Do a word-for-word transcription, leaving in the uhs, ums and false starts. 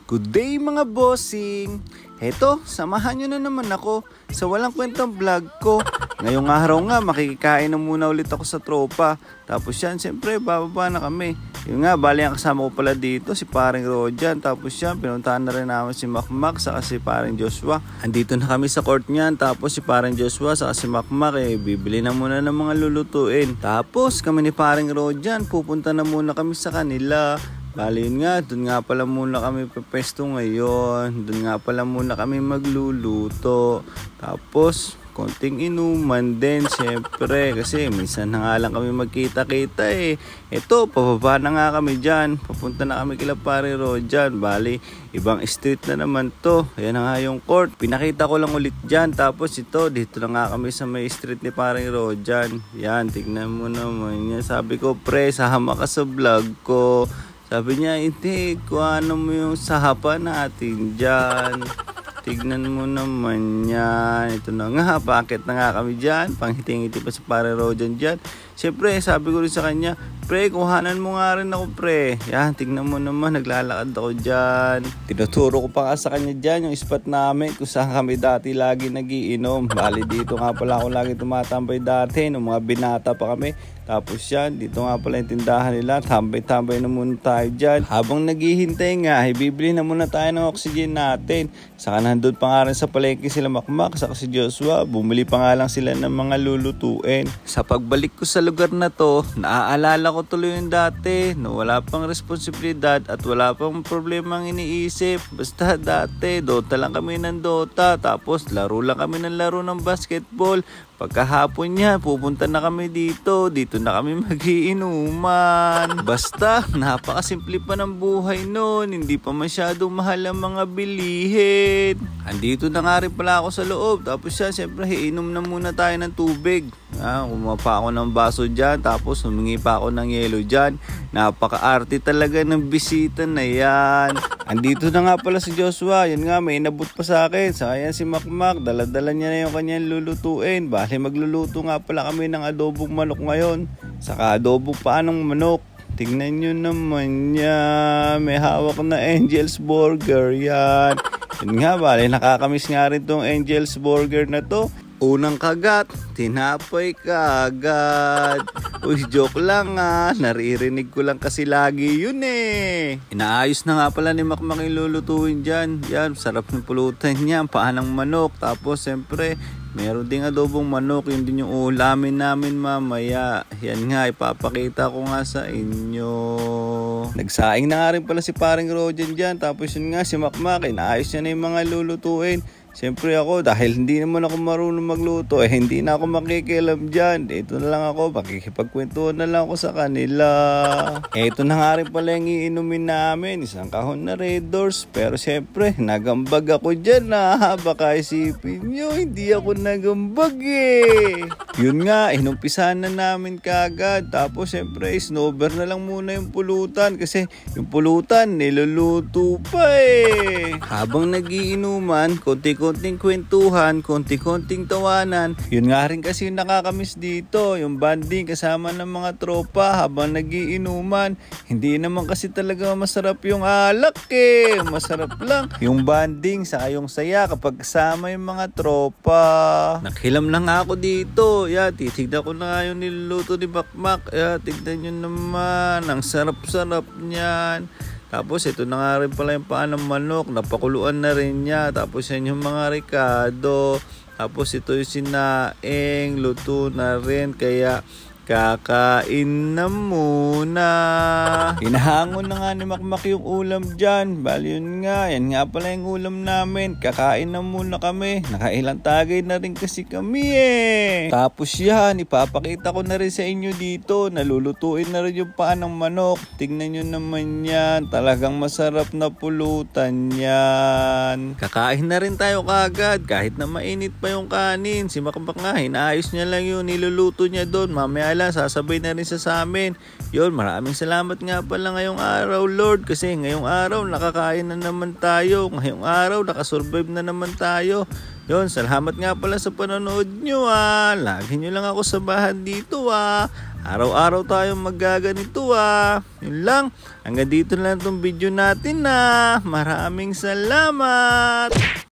Good day mga bossing! Heto, samahan nyo na naman ako sa walang kwentang vlog ko. Ngayong araw nga, makikikain na muna ulit ako sa tropa. Tapos yan, siyempre, bababa na kami. Yung nga, bali ang kasama ko pala dito, si paring Rojan. Tapos yan, pinuntahan na rin namin si Makmak saka si paring Joshua. Andito na kami sa court niyan. Tapos si paring Joshua saka si Makmak, eh, bibili na muna ng mga lulutuin. Tapos kami ni paring Rojan, pupunta na muna kami sa kanila. Bali yun nga, dun nga pala muna kami pepesto ngayon. Dun nga pala muna kami magluluto. Tapos, konting inuman din, syempre. Kasi minsan na nga lang kami magkita-kita eh. Eto, pababa na nga kami dyan. Papunta na kami kila pare Rojan. Bali, ibang street na naman to. Ayan na nga yung court. Pinakita ko lang ulit dyan. Tapos ito, dito na nga kami sa may street ni pare Rojan. Yan, tignan mo naman yan. Sabi ko, pre, sahama ka sa vlog ko. Sabi niya, hindi, kuha mo yung sahapa natin dyan. Tignan mo naman yan. Ito na nga, bakit na nga kami dyan? Panghiting-hiti pa sa pare Rojan dyan. Siyempre, sabi ko rin sa kanya, pre, kuhanan mo nga rin ako, pre. Yan, tignan mo naman, naglalakad ako dyan. Tinuturo ko pa nga sa kanya dyan, yung spot namin, kung saan kami dati lagi nagiinom. Bali, dito nga pala ako lagi tumatambay dati, nung mga binata pa kami. Tapos yan, dito nga pala yung tindahan nila. Tambay-tambay na muna tayo dyan. Habang naghihintay nga, bibili na muna tayo ng oxygen natin. Saka nandun pa nga rin sa palengke sila Makmak, saka si Joshua. Bumili pa nga lang sila ng mga lulutuin. Sa pagbalik ko sa lugar na to, naaalala ko tuloy yung dati. No, wala pang responsibilidad at wala pang problemang iniisip. Basta dati, Dota lang kami ng Dota. Tapos laro lang kami ng laro ng basketball. Pagkahapon niya, pupunta na kami dito. Dito na kami magiinuman. Basta, napakasimple pa ng buhay noon. Hindi pa masyadong mahal ang mga bilihin. Andito na nga rin pala ako sa loob. Tapos siya, siyempre, iinom na muna tayo ng tubig. Ah, kumuha pa ako ng baso dyan. Tapos humingi pa ako ng yelo dyan. Napaka-arte talaga ng bisita na yan. Andito na nga pala si Joshua. Yan nga, may inabot pa sa akin. Saka yan si Makmak. Dala-dala niya na yung kanyang lulutuin. Bali magluluto nga pala kami ng adobong manok ngayon. Saka adobong paanong manok. Tignan nyo naman yan. May hawak na Angel's Burger yan. Yun nga, bali nakakamiss nga rin tong Angel's Burger na to. Unang kagat, tinapay kaagad. Uy, joke lang ah. Naririnig ko lang kasi lagi yun eh. Inaayos na nga pala ni Makmak yung lulutuin dyan. Yan, sarap ng pulutan niya. Paanang manok. Tapos, siyempre, meron ding adobong manok. Yun din yung ulamin namin mamaya. Yan nga, ipapakita ko nga sa inyo. Nagsaing na nga rin pala si paring Rojan dyan. Tapos yun nga, si Makmak, inaayos niya na yung mga lulutuin. Siyempre ako, dahil hindi naman ako marunong magluto, eh hindi na ako makikialam dyan. Ito na lang ako, makikipagkwentuhan na lang ako sa kanila. Ito na nga rin pala yung iinumin namin, isang kahon na Red Doors. Pero siyempre, nagambag ako dyan ha. Baka isipin nyo, hindi ako nagambag eh. Yun nga, inumpisahan na namin kagad. Tapos siyempre, snowber na lang muna yung pulutan. Kasi yung pulutan, niluluto pa eh. Habang nagiinuman, konti konting kwentuhan, konting-konting tawanan. Yun nga rin kasi yung nakakamiss dito, yung banding kasama ng mga tropa habang nagiinuman. Hindi naman kasi talaga masarap yung alak eh. Masarap lang yung banding saka yung saya kapag kasama yung mga tropa. Nakhilam na nga ako dito. Yeah, titignan ko na nga yung niluluto ni Makmak. Yeah, tignan nyo naman. Ang sarap-sarap niyan. Tapos ito na nga rin pala yung paan ng manok. Napakuluan na rin niya. Tapos yan yung mga ricado. Tapos ito yung sinaing. Luto na rin. Kaya kakain na muna. Hinahangon na nga ni Makmak yung ulam dyan. Bali yun nga. Yan nga pala yung ulam namin. Kakain na muna kami. Nakailang tagay na rin kasi kami eh. Tapos yan, ipapakita ko na rin sa inyo dito. Nalulutuin na rin yung paan ng manok. Tignan nyo naman yan. Talagang masarap na pulutan yan. Kakain na rin tayo kagad. Kahit na mainit pa yung kanin. Si Makmak nga, inaayos niya lang yung niluluto niya doon. Mamaya lang, sasabay na rin sa amin. Yun, maraming salamat nga pala ngayong araw, Lord. Kasi ngayong araw, nakakain na naman tayo. Ngayong araw, nakasurvive na naman tayo. Yun, salamat nga pala sa panonood nyo ah. Lagi nyo lang ako sabahan dito ah. Araw-araw tayong magaganito ah. Yun lang. Hanggang dito na lang itong video natin na. Maraming salamat!